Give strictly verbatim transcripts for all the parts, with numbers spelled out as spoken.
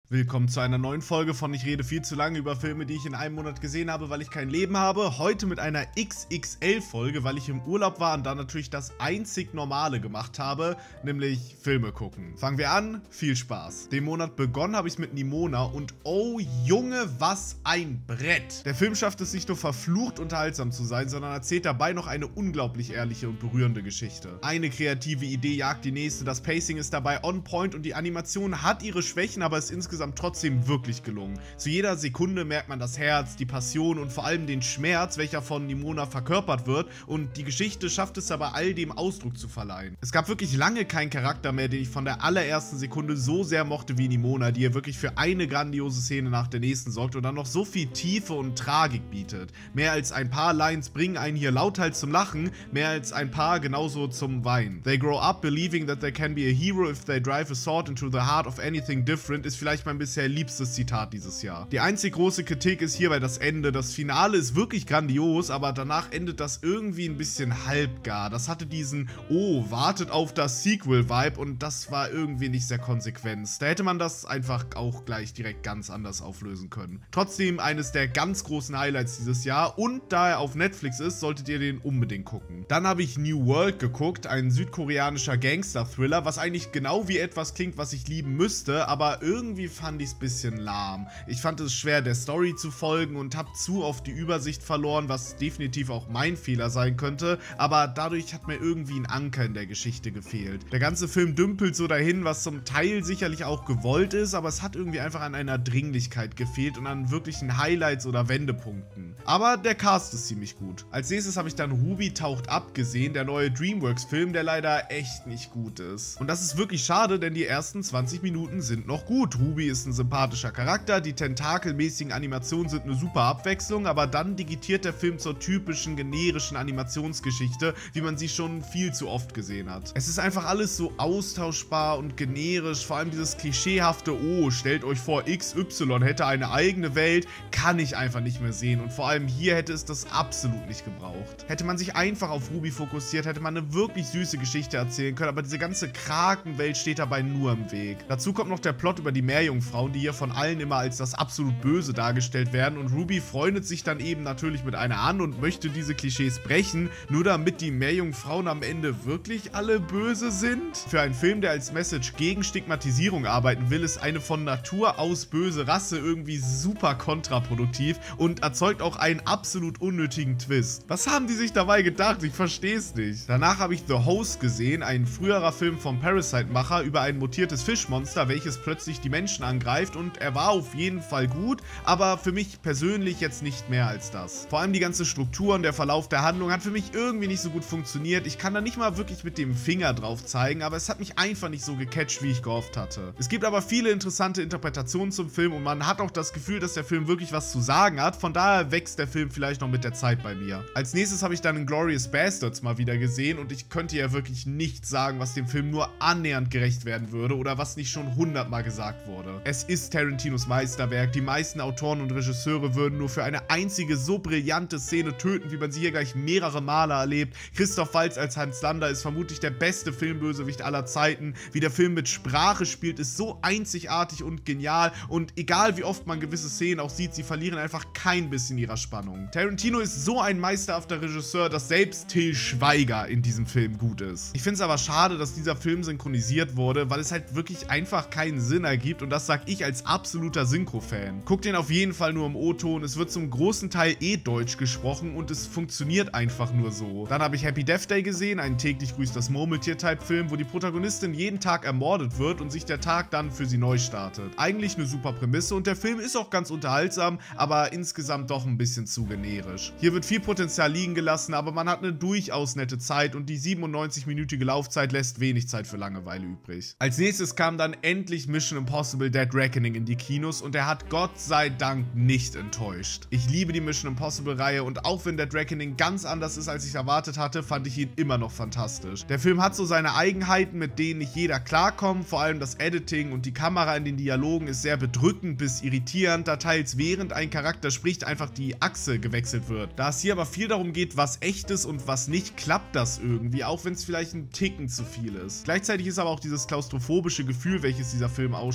Willkommen zu einer neuen Folge von Ich rede viel zu lange über Filme, die ich in einem Monat gesehen habe, weil ich kein Leben habe. Heute mit einer X X L-Folge, weil ich im Urlaub war und dann natürlich das einzig Normale gemacht habe, nämlich Filme gucken. Fangen wir an, viel Spaß. Den Monat begonnen habe ich mit Nimona und oh Junge, was ein Brett. Der Film schafft es nicht nur verflucht unterhaltsam zu sein, sondern erzählt dabei noch eine unglaublich ehrliche und berührende Geschichte. Eine kreative Idee jagt die nächste, das Pacing ist dabei on point und die Animation hat ihre Schwächen, aber ist insgesamt trotzdem wirklich gelungen. Zu jeder Sekunde merkt man das Herz, die Passion und vor allem den Schmerz, welcher von Nimona verkörpert wird, und die Geschichte schafft es aber all dem Ausdruck zu verleihen. Es gab wirklich lange keinen Charakter mehr, den ich von der allerersten Sekunde so sehr mochte wie Nimona, die hier wirklich für eine grandiose Szene nach der nächsten sorgt und dann noch so viel Tiefe und Tragik bietet. Mehr als ein paar Lines bringen einen hier lauthals zum Lachen, mehr als ein paar genauso zum Weinen. They grow up believing that they can be a hero if they drive a sword into the heart of anything different ist vielleicht mein bisher liebstes Zitat dieses Jahr. Die einzig große Kritik ist hierbei das Ende. Das Finale ist wirklich grandios, aber danach endet das irgendwie ein bisschen halbgar. Das hatte diesen "Oh, wartet auf das Sequel"-Vibe und das war irgendwie nicht sehr konsequent. Da hätte man das einfach auch gleich direkt ganz anders auflösen können. Trotzdem eines der ganz großen Highlights dieses Jahr und da er auf Netflix ist, solltet ihr den unbedingt gucken. Dann habe ich New World geguckt, ein südkoreanischer Gangster-Thriller, was eigentlich genau wie etwas klingt, was ich lieben müsste, aber irgendwie fand ich es ein bisschen lahm. Ich fand es schwer, der Story zu folgen und habe zu oft die Übersicht verloren, was definitiv auch mein Fehler sein könnte, aber dadurch hat mir irgendwie ein Anker in der Geschichte gefehlt. Der ganze Film dümpelt so dahin, was zum Teil sicherlich auch gewollt ist, aber es hat irgendwie einfach an einer Dringlichkeit gefehlt und an wirklichen Highlights oder Wendepunkten. Aber der Cast ist ziemlich gut. Als nächstes habe ich dann Ruby taucht ab gesehen, der neue Dreamworks-Film, der leider echt nicht gut ist. Und das ist wirklich schade, denn die ersten zwanzig Minuten sind noch gut. Ruby ist ein sympathischer Charakter, die tentakelmäßigen Animationen sind eine super Abwechslung, aber dann digitiert der Film zur typischen generischen Animationsgeschichte, wie man sie schon viel zu oft gesehen hat. Es ist einfach alles so austauschbar und generisch, vor allem dieses klischeehafte "Oh, stellt euch vor, X Y hätte eine eigene Welt", kann ich einfach nicht mehr sehen und vor allem hier hätte es das absolut nicht gebraucht. Hätte man sich einfach auf Ruby fokussiert, hätte man eine wirklich süße Geschichte erzählen können, aber diese ganze Krakenwelt steht dabei nur im Weg. Dazu kommt noch der Plot über die Meerjungfrauen, die hier von allen immer als das absolut Böse dargestellt werden und Ruby freundet sich dann eben natürlich mit einer an und möchte diese Klischees brechen, nur damit die Meerjungfrauen am Ende wirklich alle böse sind? Für einen Film, der als Message gegen Stigmatisierung arbeiten will, ist eine von Natur aus böse Rasse irgendwie super kontraproduktiv und erzeugt auch einen absolut unnötigen Twist. Was haben die sich dabei gedacht? Ich verstehe es nicht. Danach habe ich The Host gesehen, ein früherer Film vom Parasite-Macher über ein mutiertes Fischmonster, welches plötzlich die Menschen angreift, und er war auf jeden Fall gut, aber für mich persönlich jetzt nicht mehr als das. Vor allem die ganze Struktur und der Verlauf der Handlung hat für mich irgendwie nicht so gut funktioniert. Ich kann da nicht mal wirklich mit dem Finger drauf zeigen, aber es hat mich einfach nicht so gecatcht, wie ich gehofft hatte. Es gibt aber viele interessante Interpretationen zum Film und man hat auch das Gefühl, dass der Film wirklich was zu sagen hat, von daher wächst der Film vielleicht noch mit der Zeit bei mir. Als nächstes habe ich dann Inglourious Basterds mal wieder gesehen und ich könnte ja wirklich nichts sagen, was dem Film nur annähernd gerecht werden würde oder was nicht schon hundertmal gesagt wurde. Es ist Tarantinos Meisterwerk, die meisten Autoren und Regisseure würden nur für eine einzige so brillante Szene töten, wie man sie hier gleich mehrere Male erlebt. Christoph Waltz als Hans Lander ist vermutlich der beste Filmbösewicht aller Zeiten. Wie der Film mit Sprache spielt, ist so einzigartig und genial und egal wie oft man gewisse Szenen auch sieht, sie verlieren einfach kein bisschen ihrer Spannung. Tarantino ist so ein meisterhafter Regisseur, dass selbst Til Schweiger in diesem Film gut ist. Ich finde es aber schade, dass dieser Film synchronisiert wurde, weil es halt wirklich einfach keinen Sinn ergibt und das sag ich als absoluter Synchro-Fan. Guckt den auf jeden Fall nur im O-Ton, es wird zum großen Teil eh Deutsch gesprochen und es funktioniert einfach nur so. Dann habe ich Happy Death Day gesehen, einen täglich grüßt das Murmeltier-Type-Film, wo die Protagonistin jeden Tag ermordet wird und sich der Tag dann für sie neu startet. Eigentlich eine super Prämisse und der Film ist auch ganz unterhaltsam, aber insgesamt doch ein bisschen zu generisch. Hier wird viel Potenzial liegen gelassen, aber man hat eine durchaus nette Zeit und die siebenundneunzig-minütige Laufzeit lässt wenig Zeit für Langeweile übrig. Als nächstes kam dann endlich Mission Impossible Dead Reckoning in die Kinos und er hat Gott sei Dank nicht enttäuscht. Ich liebe die Mission Impossible Reihe und auch wenn Dead Reckoning ganz anders ist, als ich erwartet hatte, fand ich ihn immer noch fantastisch. Der Film hat so seine Eigenheiten, mit denen nicht jeder klarkommt, vor allem das Editing und die Kamera in den Dialogen ist sehr bedrückend bis irritierend, da teils während ein Charakter spricht einfach die Achse gewechselt wird. Da es hier aber viel darum geht, was echt ist und was nicht, klappt das irgendwie, auch wenn es vielleicht ein Ticken zu viel ist. Gleichzeitig ist aber auch dieses klaustrophobische Gefühl, welches dieser Film ausstrahlt,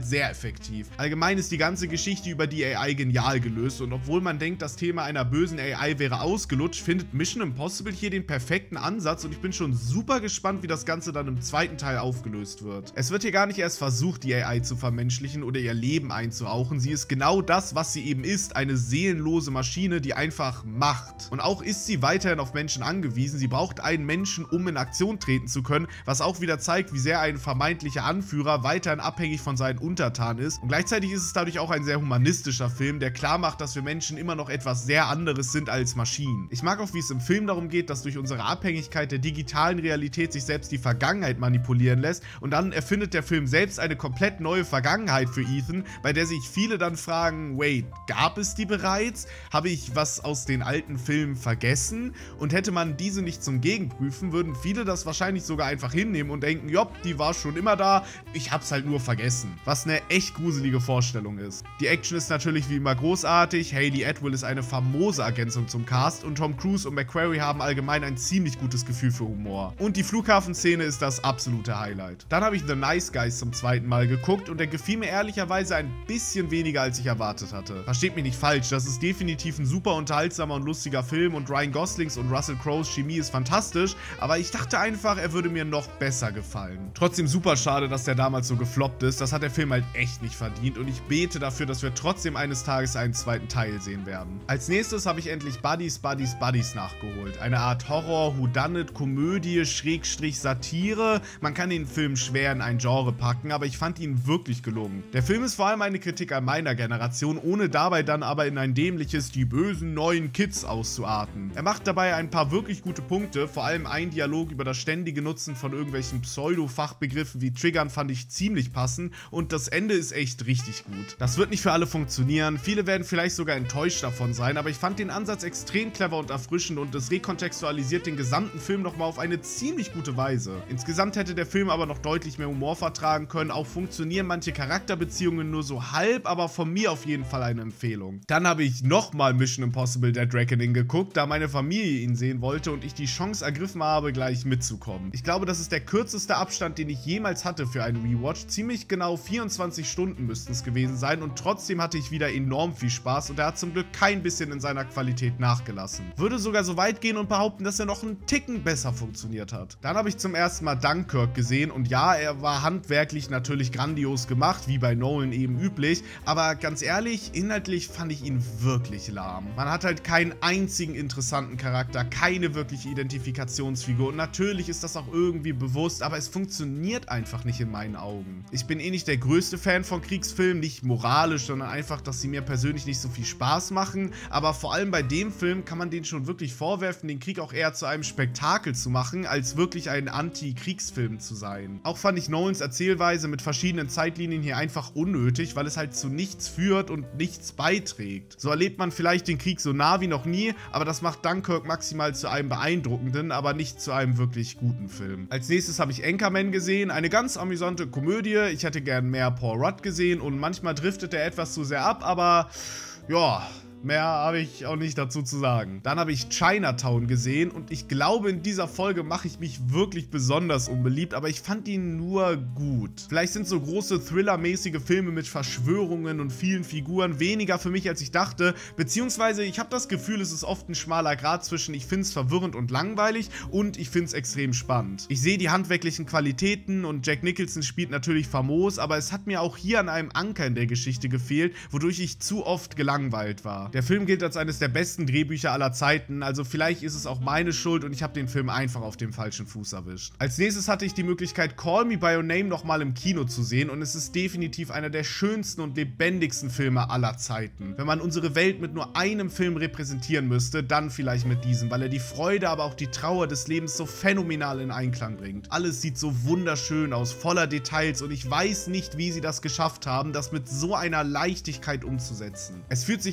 sehr effektiv. Allgemein ist die ganze Geschichte über die A I genial gelöst und obwohl man denkt, das Thema einer bösen A I wäre ausgelutscht, findet Mission Impossible hier den perfekten Ansatz und ich bin schon super gespannt, wie das Ganze dann im zweiten Teil aufgelöst wird. Es wird hier gar nicht erst versucht, die A I zu vermenschlichen oder ihr Leben einzuhauchen. Sie ist genau das, was sie eben ist, eine seelenlose Maschine, die einfach macht. Und auch ist sie weiterhin auf Menschen angewiesen. Sie braucht einen Menschen, um in Aktion treten zu können, was auch wieder zeigt, wie sehr ein vermeintlicher Anführer weiterhin abhängig von seinen Untertanen ist. Und gleichzeitig ist es dadurch auch ein sehr humanistischer Film, der klar macht, dass wir Menschen immer noch etwas sehr anderes sind als Maschinen. Ich mag auch, wie es im Film darum geht, dass durch unsere Abhängigkeit der digitalen Realität sich selbst die Vergangenheit manipulieren lässt und dann erfindet der Film selbst eine komplett neue Vergangenheit für Ethan, bei der sich viele dann fragen, wait, gab es die bereits? Habe ich was aus den alten Filmen vergessen? Und hätte man diese nicht zum Gegenprüfen, würden viele das wahrscheinlich sogar einfach hinnehmen und denken, jopp, die war schon immer da, ich hab's halt nur vergessen. Was eine echt gruselige Vorstellung ist. Die Action ist natürlich wie immer großartig, Hayley Atwell ist eine famose Ergänzung zum Cast und Tom Cruise und McQuarrie haben allgemein ein ziemlich gutes Gefühl für Humor. Und die Flughafenszene ist das absolute Highlight. Dann habe ich The Nice Guys zum zweiten Mal geguckt und der gefiel mir ehrlicherweise ein bisschen weniger, als ich erwartet hatte. Versteht mich nicht falsch, das ist definitiv ein super unterhaltsamer und lustiger Film und Ryan Goslings und Russell Crowes Chemie ist fantastisch, aber ich dachte einfach, er würde mir noch besser gefallen. Trotzdem super schade, dass der damals so gefloppt ist, das hat der Film halt echt nicht verdient und ich bete dafür, dass wir trotzdem eines Tages einen zweiten Teil sehen werden. Als nächstes habe ich endlich Buddies, Buddies, Buddies nachgeholt. Eine Art Horror, Whodunit, Komödie, Schrägstrich Satire. Man kann den Film schwer in ein Genre packen, aber ich fand ihn wirklich gelungen. Der Film ist vor allem eine Kritik an meiner Generation, ohne dabei dann aber in ein dämliches die bösen neuen Kids auszuarten. Er macht dabei ein paar wirklich gute Punkte, vor allem ein Dialog über das ständige Nutzen von irgendwelchen Pseudo-Fachbegriffen wie Triggern fand ich ziemlich passend und das Ende ist echt richtig gut. Das wird nicht für alle funktionieren, viele werden vielleicht sogar enttäuscht davon sein, aber ich fand den Ansatz extrem clever und erfrischend und es rekontextualisiert den gesamten Film nochmal auf eine ziemlich gute Weise. Insgesamt hätte der Film aber noch deutlich mehr Humor vertragen können, auch funktionieren manche Charakterbeziehungen nur so halb, aber von mir auf jeden Fall eine Empfehlung. Dann habe ich nochmal Mission Impossible Dead Reckoning geguckt, da meine Familie ihn sehen wollte und ich die Chance ergriffen habe, gleich mitzukommen. Ich glaube, das ist der kürzeste Abstand, den ich jemals hatte für einen Rewatch. Ziemlich genau vierundzwanzig Stunden müssten es gewesen sein und trotzdem hatte ich wieder enorm viel Spaß und er hat zum Glück kein bisschen in seiner Qualität nachgelassen. Würde sogar so weit gehen und behaupten, dass er noch einen Ticken besser funktioniert hat. Dann habe ich zum ersten Mal Dunkirk gesehen und ja, er war handwerklich natürlich grandios gemacht, wie bei Nolan eben üblich, aber ganz ehrlich, inhaltlich fand ich ihn wirklich lahm. Man hat halt keinen einzigen interessanten Charakter, keine wirkliche Identifikationsfigur und natürlich ist das auch irgendwie bewusst, aber es funktioniert einfach nicht in meinen Augen. Ich bin eh nicht der größte Fan von Kriegsfilmen, nicht moralisch, sondern einfach, dass sie mir persönlich nicht so viel Spaß machen, aber vor allem bei dem Film kann man den schon wirklich vorwerfen, den Krieg auch eher zu einem Spektakel zu machen, als wirklich ein Anti-Kriegsfilm zu sein. Auch fand ich Nolans Erzählweise mit verschiedenen Zeitlinien hier einfach unnötig, weil es halt zu nichts führt und nichts beiträgt. So erlebt man vielleicht den Krieg so nah wie noch nie, aber das macht Dunkirk maximal zu einem beeindruckenden, aber nicht zu einem wirklich guten Film. Als nächstes habe ich Anchorman gesehen, eine ganz amüsante Komödie. Ich hätte gern mehr Paul Rudd gesehen und manchmal driftet er etwas zu sehr ab, aber ja, mehr habe ich auch nicht dazu zu sagen. Dann habe ich Chinatown gesehen und ich glaube, in dieser Folge mache ich mich wirklich besonders unbeliebt, aber ich fand ihn nur gut. Vielleicht sind so große Thriller-mäßige Filme mit Verschwörungen und vielen Figuren weniger für mich, als ich dachte, beziehungsweise ich habe das Gefühl, es ist oft ein schmaler Grat zwischen ich finde es verwirrend und langweilig und ich finde es extrem spannend. Ich sehe die handwerklichen Qualitäten und Jack Nicholson spielt natürlich famos, aber es hat mir auch hier an einem Anker in der Geschichte gefehlt, wodurch ich zu oft gelangweilt war. Der Film gilt als eines der besten Drehbücher aller Zeiten, also vielleicht ist es auch meine Schuld und ich habe den Film einfach auf dem falschen Fuß erwischt. Als nächstes hatte ich die Möglichkeit, Call Me By Your Name nochmal im Kino zu sehen und es ist definitiv einer der schönsten und lebendigsten Filme aller Zeiten. Wenn man unsere Welt mit nur einem Film repräsentieren müsste, dann vielleicht mit diesem, weil er die Freude, aber auch die Trauer des Lebens so phänomenal in Einklang bringt. Alles sieht so wunderschön aus, voller Details und ich weiß nicht, wie sie das geschafft haben, das mit so einer Leichtigkeit umzusetzen. Es fühlt sich alles so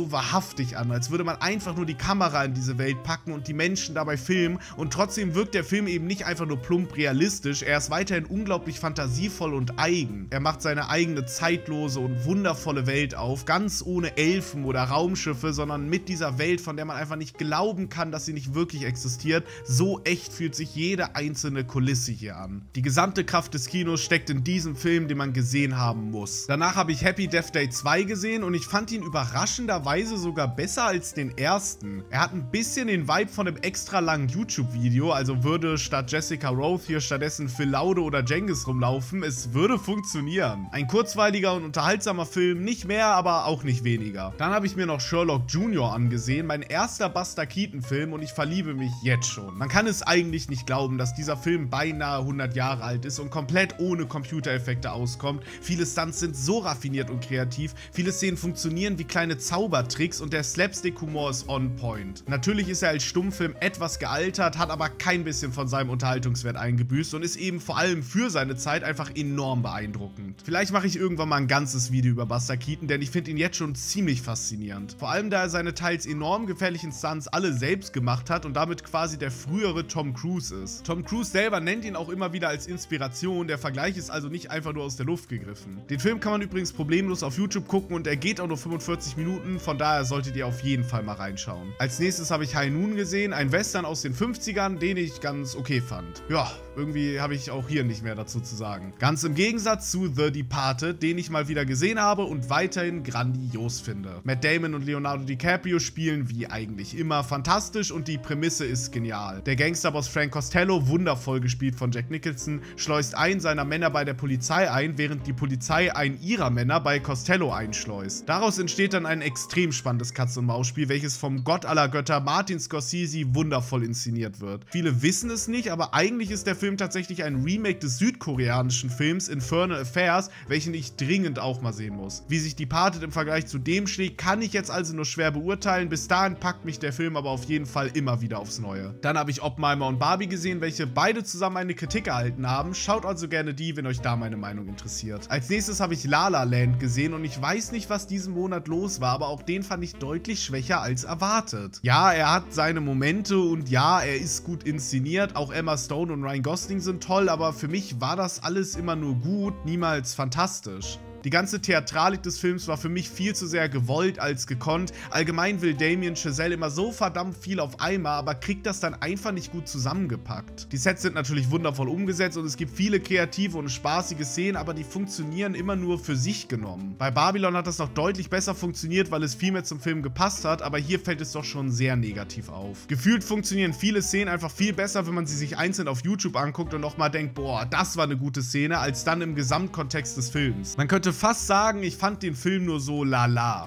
so wahrhaftig an, als würde man einfach nur die Kamera in diese Welt packen und die Menschen dabei filmen, und trotzdem wirkt der Film eben nicht einfach nur plump realistisch, er ist weiterhin unglaublich fantasievoll und eigen. Er macht seine eigene zeitlose und wundervolle Welt auf, ganz ohne Elfen oder Raumschiffe, sondern mit dieser Welt, von der man einfach nicht glauben kann, dass sie nicht wirklich existiert. So echt fühlt sich jede einzelne Kulisse hier an. Die gesamte Kraft des Kinos steckt in diesem Film, den man gesehen haben muss. Danach habe ich Happy Death Day zwei gesehen und ich fand ihn überraschenderweise sogar besser als den ersten. Er hat ein bisschen den Vibe von einem extra langen YouTube-Video, also würde statt Jessica Roth hier stattdessen Phil Laude oder Cengiz rumlaufen, es würde funktionieren. Ein kurzweiliger und unterhaltsamer Film, nicht mehr, aber auch nicht weniger. Dann habe ich mir noch Sherlock Junior angesehen, mein erster Buster Keaton-Film, und ich verliebe mich jetzt schon. Man kann es eigentlich nicht glauben, dass dieser Film beinahe hundert Jahre alt ist und komplett ohne Computereffekte auskommt. Viele Stunts sind so raffiniert und kreativ, viele Szenen funktionieren wie kleine Zaubertricks und der Slapstick-Humor ist on point. Natürlich ist er als Stummfilm etwas gealtert, hat aber kein bisschen von seinem Unterhaltungswert eingebüßt und ist eben vor allem für seine Zeit einfach enorm beeindruckend. Vielleicht mache ich irgendwann mal ein ganzes Video über Buster Keaton, denn ich finde ihn jetzt schon ziemlich faszinierend. Vor allem, da er seine teils enorm gefährlichen Stunts alle selbst gemacht hat und damit quasi der frühere Tom Cruise ist. Tom Cruise selber nennt ihn auch immer wieder als Inspiration, der Vergleich ist also nicht einfach nur aus der Luft gegriffen. Den Film kann man übrigens problemlos auf YouTube gucken und er geht auch nur fünfundvierzig Minuten, von daher solltet ihr auf jeden Fall mal reinschauen. Als nächstes habe ich High Noon gesehen, ein Western aus den fünfzigern, den ich ganz okay fand. Ja, irgendwie habe ich auch hier nicht mehr dazu zu sagen. Ganz im Gegensatz zu The Departed, den ich mal wieder gesehen habe und weiterhin grandios finde. Matt Damon und Leonardo DiCaprio spielen wie eigentlich immer fantastisch und die Prämisse ist genial. Der Gangsterboss Frank Costello, wundervoll gespielt von Jack Nicholson, schleust einen seiner Männer bei der Polizei ein, während die Polizei einen ihrer Männer bei Costello einschleust. Daraus entsteht dann ein extrem spannendes Katz-und-Maus-Spiel, welches vom Gott aller Götter Martin Scorsese wundervoll inszeniert wird. Viele wissen es nicht, aber eigentlich ist der Film tatsächlich ein Remake des südkoreanischen Films Infernal Affairs, welchen ich dringend auch mal sehen muss. Wie sich Departed im Vergleich zu dem schlägt, kann ich jetzt also nur schwer beurteilen. Bis dahin packt mich der Film aber auf jeden Fall immer wieder aufs Neue. Dann habe ich Oppenheimer und Barbie gesehen, welche beide zusammen eine Kritik erhalten haben. Schaut also gerne die, wenn euch da meine Meinung interessiert. Als nächstes habe ich La La Land gesehen und ich weiß nicht, was diesen Monat los war, aber auch den fand ich deutlich schwächer als erwartet. Ja, er hat seine Momente und ja, er ist gut inszeniert. Auch Emma Stone und Ryan Gosling sind toll, aber für mich war das alles immer nur gut, niemals fantastisch. Die ganze Theatralik des Films war für mich viel zu sehr gewollt als gekonnt. Allgemein will Damien Chazelle immer so verdammt viel auf einmal, aber kriegt das dann einfach nicht gut zusammengepackt. Die Sets sind natürlich wundervoll umgesetzt und es gibt viele kreative und spaßige Szenen, aber die funktionieren immer nur für sich genommen. Bei Babylon hat das noch deutlich besser funktioniert, weil es viel mehr zum Film gepasst hat, aber hier fällt es doch schon sehr negativ auf. Gefühlt funktionieren viele Szenen einfach viel besser, wenn man sie sich einzeln auf YouTube anguckt und nochmal denkt, boah, das war eine gute Szene, als dann im Gesamtkontext des Films. Man könnte fast sagen, ich fand den Film nur so lala.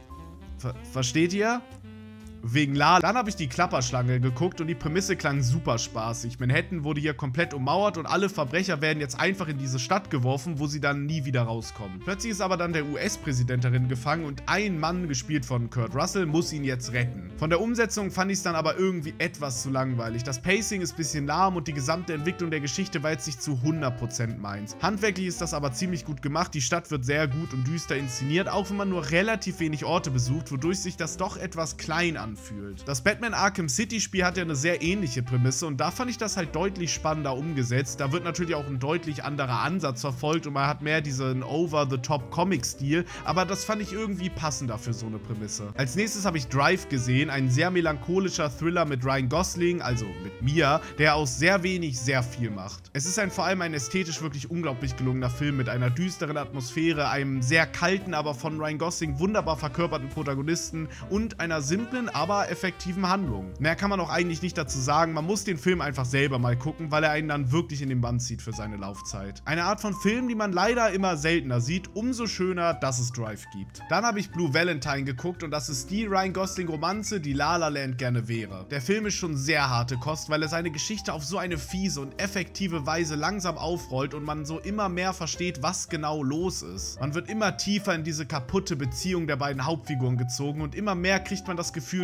Ver versteht ihr? Wegen La. Dann habe ich die Klapperschlange geguckt und die Prämisse klang super spaßig. Manhattan wurde hier komplett ummauert und alle Verbrecher werden jetzt einfach in diese Stadt geworfen, wo sie dann nie wieder rauskommen. Plötzlich ist aber dann der U S-Präsident darin gefangen und ein Mann, gespielt von Kurt Russell, muss ihn jetzt retten. Von der Umsetzung fand ich es dann aber irgendwie etwas zu langweilig. Das Pacing ist ein bisschen lahm und die gesamte Entwicklung der Geschichte war jetzt nicht zu hundert Prozent meins. Handwerklich ist das aber ziemlich gut gemacht. Die Stadt wird sehr gut und düster inszeniert, auch wenn man nur relativ wenig Orte besucht, wodurch sich das doch etwas klein anfühlt. Fühlt. Das Batman Arkham City Spiel hat ja eine sehr ähnliche Prämisse und da fand ich das halt deutlich spannender umgesetzt. Da wird natürlich auch ein deutlich anderer Ansatz verfolgt und man hat mehr diesen Over-the-Top-Comic-Stil, aber das fand ich irgendwie passender für so eine Prämisse. Als nächstes habe ich Drive gesehen, ein sehr melancholischer Thriller mit Ryan Gosling, also mit mir, der aus sehr wenig sehr viel macht. Es ist ein vor allem ein ästhetisch wirklich unglaublich gelungener Film mit einer düsteren Atmosphäre, einem sehr kalten, aber von Ryan Gosling wunderbar verkörperten Protagonisten und einer simplen, aber effektiven Handlung. Mehr kann man auch eigentlich nicht dazu sagen, man muss den Film einfach selber mal gucken, weil er einen dann wirklich in den Bann zieht für seine Laufzeit. Eine Art von Film, die man leider immer seltener sieht, umso schöner, dass es Drive gibt. Dann habe ich Blue Valentine geguckt und das ist die Ryan Gosling Romanze, die La La Land gerne wäre. Der Film ist schon sehr harte Kost, weil er seine Geschichte auf so eine fiese und effektive Weise langsam aufrollt und man so immer mehr versteht, was genau los ist. Man wird immer tiefer in diese kaputte Beziehung der beiden Hauptfiguren gezogen und immer mehr kriegt man das Gefühl,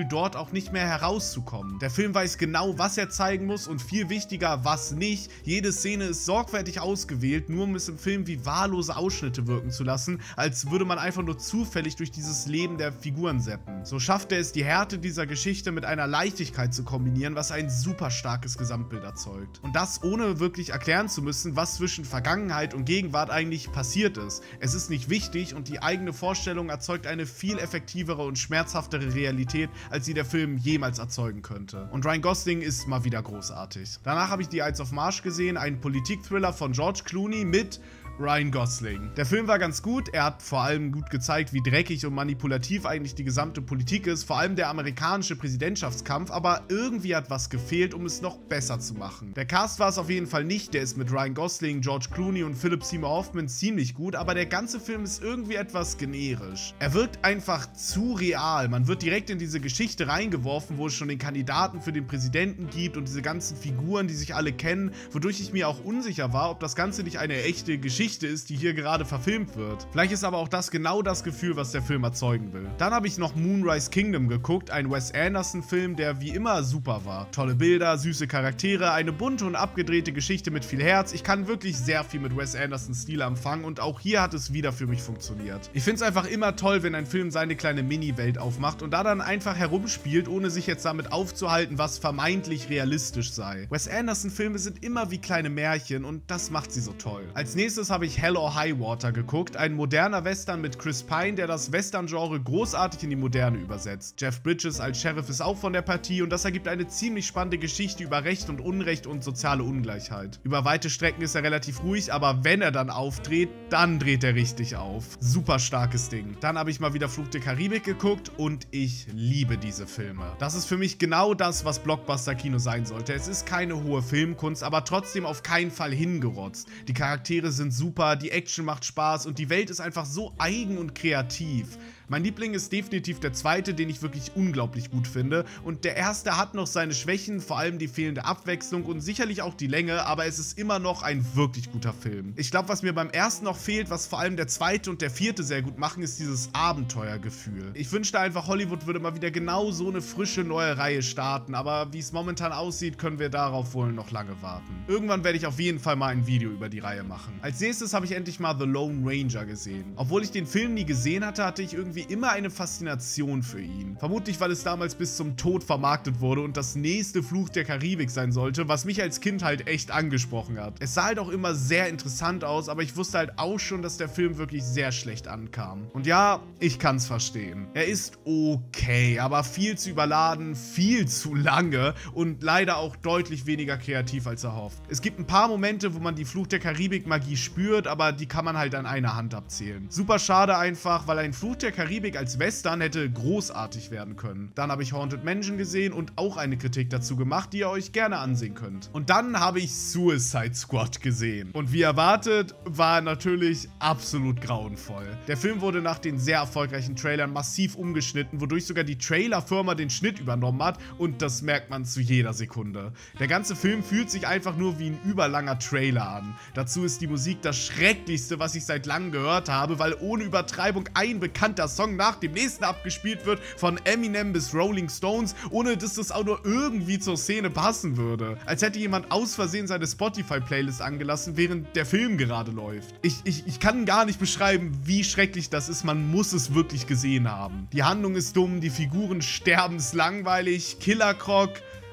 Gefühl, dort auch nicht mehr herauszukommen. Der Film weiß genau, was er zeigen muss und viel wichtiger, was nicht. Jede Szene ist sorgfältig ausgewählt, nur um es im Film wie wahllose Ausschnitte wirken zu lassen, als würde man einfach nur zufällig durch dieses Leben der Figuren zappen. So schafft er es, die Härte dieser Geschichte mit einer Leichtigkeit zu kombinieren, was ein super starkes Gesamtbild erzeugt. Und das ohne wirklich erklären zu müssen, was zwischen Vergangenheit und Gegenwart eigentlich passiert ist. Es ist nicht wichtig und die eigene Vorstellung erzeugt eine viel effektivere und schmerzhaftere Realität, als sie der Film jemals erzeugen könnte. Und Ryan Gosling ist mal wieder großartig. Danach habe ich The Ides of March gesehen, einen Politik-Thriller von George Clooney mit Ryan Gosling. Der Film war ganz gut, er hat vor allem gut gezeigt, wie dreckig und manipulativ eigentlich die gesamte Politik ist, vor allem der amerikanische Präsidentschaftskampf, aber irgendwie hat was gefehlt, um es noch besser zu machen. Der Cast war es auf jeden Fall nicht, der ist mit Ryan Gosling, George Clooney und Philip Seymour Hoffman ziemlich gut, aber der ganze Film ist irgendwie etwas generisch. Er wirkt einfach zu real, man wird direkt in diese Geschichte reingeworfen, wo es schon den Kandidaten für den Präsidenten gibt und diese ganzen Figuren, die sich alle kennen, wodurch ich mir auch unsicher war, ob das Ganze nicht eine echte Geschichte ist, die hier gerade verfilmt wird. Vielleicht ist aber auch das genau das Gefühl, was der Film erzeugen will. Dann habe ich noch Moonrise Kingdom geguckt, ein Wes Anderson-Film, der wie immer super war. Tolle Bilder, süße Charaktere, eine bunte und abgedrehte Geschichte mit viel Herz. Ich kann wirklich sehr viel mit Wes Andersons Stil anfangen und auch hier hat es wieder für mich funktioniert. Ich finde es einfach immer toll, wenn ein Film seine kleine Mini-Welt aufmacht und da dann einfach herumspielt, ohne sich jetzt damit aufzuhalten, was vermeintlich realistisch sei. Wes Anderson-Filme sind immer wie kleine Märchen und das macht sie so toll. Als nächstes habe ich Hell or High Water geguckt, ein moderner Western mit Chris Pine, der das Western-Genre großartig in die Moderne übersetzt. Jeff Bridges als Sheriff ist auch von der Partie und das ergibt eine ziemlich spannende Geschichte über Recht und Unrecht und soziale Ungleichheit. Über weite Strecken ist er relativ ruhig, aber wenn er dann aufdreht, dann dreht er richtig auf. Super starkes Ding. Dann habe ich mal wieder Fluch der Karibik geguckt und ich liebe diese Filme. Das ist für mich genau das, was Blockbuster-Kino sein sollte. Es ist keine hohe Filmkunst, aber trotzdem auf keinen Fall hingerotzt. Die Charaktere sind super, die Action macht Spaß und die Welt ist einfach so eigen und kreativ. Mein Liebling ist definitiv der zweite, den ich wirklich unglaublich gut finde. Und der erste hat noch seine Schwächen, vor allem die fehlende Abwechslung und sicherlich auch die Länge, aber es ist immer noch ein wirklich guter Film. Ich glaube, was mir beim ersten noch fehlt, was vor allem der zweite und der vierte sehr gut machen, ist dieses Abenteuergefühl. Ich wünschte einfach, Hollywood würde mal wieder genau so eine frische neue Reihe starten, aber wie es momentan aussieht, können wir darauf wohl noch lange warten. Irgendwann werde ich auf jeden Fall mal ein Video über die Reihe machen. Als nächstes habe ich endlich mal The Lone Ranger gesehen. Obwohl ich den Film nie gesehen hatte, hatte ich irgendwie immer eine Faszination für ihn. Vermutlich, weil es damals bis zum Tod vermarktet wurde und das nächste Fluch der Karibik sein sollte, was mich als Kind halt echt angesprochen hat. Es sah halt auch immer sehr interessant aus, aber ich wusste halt auch schon, dass der Film wirklich sehr schlecht ankam. Und ja, ich kann's verstehen. Er ist okay, aber viel zu überladen, viel zu lange und leider auch deutlich weniger kreativ als erhofft. Es gibt ein paar Momente, wo man die Fluch der Karibik Magie spürt, aber die kann man halt an einer Hand abzählen. Super schade einfach, weil ein Fluch der Karibik als Western hätte großartig werden können. Dann habe ich Haunted Mansion gesehen und auch eine Kritik dazu gemacht, die ihr euch gerne ansehen könnt. Und dann habe ich Suicide Squad gesehen. Und wie erwartet, war er natürlich absolut grauenvoll. Der Film wurde nach den sehr erfolgreichen Trailern massiv umgeschnitten, wodurch sogar die Trailerfirma den Schnitt übernommen hat und das merkt man zu jeder Sekunde. Der ganze Film fühlt sich einfach nur wie ein überlanger Trailer an. Dazu ist die Musik das Schrecklichste, was ich seit langem gehört habe, weil ohne Übertreibung ein bekannter Song nach dem nächsten abgespielt wird, von Eminem bis Rolling Stones, ohne dass das auch nur irgendwie zur Szene passen würde. Als hätte jemand aus Versehen seine Spotify-Playlist angelassen, während der Film gerade läuft. Ich, ich, ich kann gar nicht beschreiben, wie schrecklich das ist, man muss es wirklich gesehen haben. Die Handlung ist dumm, die Figuren sterben, ist langweilig, Killer Croc,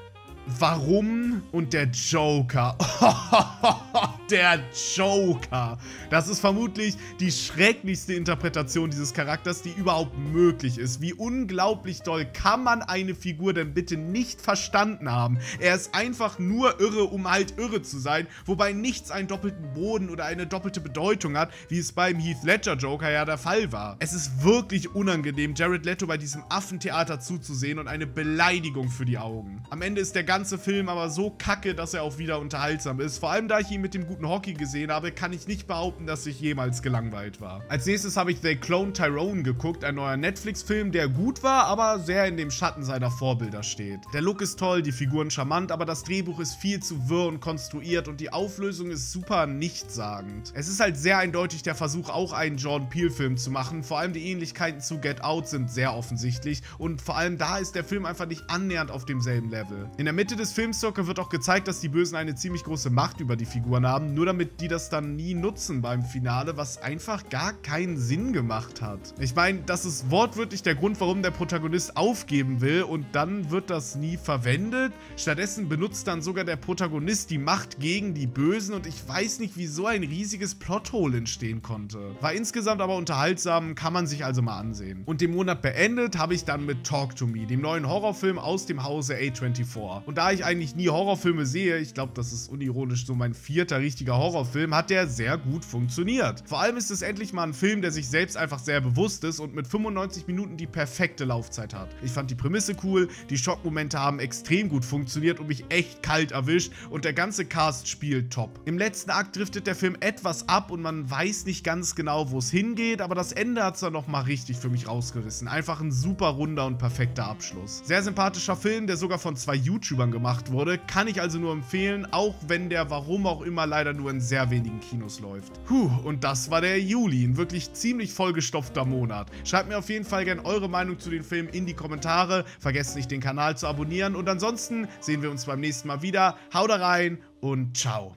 warum? Und der Joker. Der Joker. Das ist vermutlich die schrecklichste Interpretation dieses Charakters, die überhaupt möglich ist. Wie unglaublich doll kann man eine Figur denn bitte nicht verstanden haben? Er ist einfach nur irre, um halt irre zu sein, wobei nichts einen doppelten Boden oder eine doppelte Bedeutung hat, wie es beim Heath Ledger Joker ja der Fall war. Es ist wirklich unangenehm, Jared Leto bei diesem Affentheater zuzusehen und eine Beleidigung für die Augen. Am Ende ist der ganze ganze Film aber so kacke, dass er auch wieder unterhaltsam ist. Vor allem, da ich ihn mit dem guten Hockey gesehen habe, kann ich nicht behaupten, dass ich jemals gelangweilt war. Als nächstes habe ich The Clone Tyrone geguckt, ein neuer Netflix-Film, der gut war, aber sehr in dem Schatten seiner Vorbilder steht. Der Look ist toll, die Figuren charmant, aber das Drehbuch ist viel zu wirr und konstruiert und die Auflösung ist super nichtssagend. Es ist halt sehr eindeutig der Versuch, auch einen Jordan Peele-Film zu machen. Vor allem die Ähnlichkeiten zu Get Out sind sehr offensichtlich und vor allem da ist der Film einfach nicht annähernd auf demselben Level. In der Mitte des Filmstocke wird auch gezeigt, dass die Bösen eine ziemlich große Macht über die Figuren haben, nur damit die das dann nie nutzen beim Finale, was einfach gar keinen Sinn gemacht hat. Ich meine, das ist wortwörtlich der Grund, warum der Protagonist aufgeben will und dann wird das nie verwendet. Stattdessen benutzt dann sogar der Protagonist die Macht gegen die Bösen und ich weiß nicht, wie so ein riesiges Plothole entstehen konnte. War insgesamt aber unterhaltsam, kann man sich also mal ansehen. Und den Monat beendet habe ich dann mit Talk to Me, dem neuen Horrorfilm aus dem Hause A vierundzwanzig. Und da ich eigentlich nie Horrorfilme sehe, ich glaube, das ist unironisch so mein vierter richtiger Horrorfilm, hat der sehr gut funktioniert. Vor allem ist es endlich mal ein Film, der sich selbst einfach sehr bewusst ist und mit fünfundneunzig Minuten die perfekte Laufzeit hat. Ich fand die Prämisse cool, die Schockmomente haben extrem gut funktioniert und mich echt kalt erwischt und der ganze Cast spielt top. Im letzten Akt driftet der Film etwas ab und man weiß nicht ganz genau, wo es hingeht, aber das Ende hat es dann nochmal richtig für mich rausgerissen. Einfach ein super runder und perfekter Abschluss. Sehr sympathischer Film, der sogar von zwei YouTubern gemacht wurde, kann ich also nur empfehlen, auch wenn der warum auch immer leider nur in sehr wenigen Kinos läuft. Puh, und das war der Juli, ein wirklich ziemlich vollgestopfter Monat. Schreibt mir auf jeden Fall gerne eure Meinung zu den Filmen in die Kommentare, vergesst nicht den Kanal zu abonnieren und ansonsten sehen wir uns beim nächsten Mal wieder. Haut rein und ciao.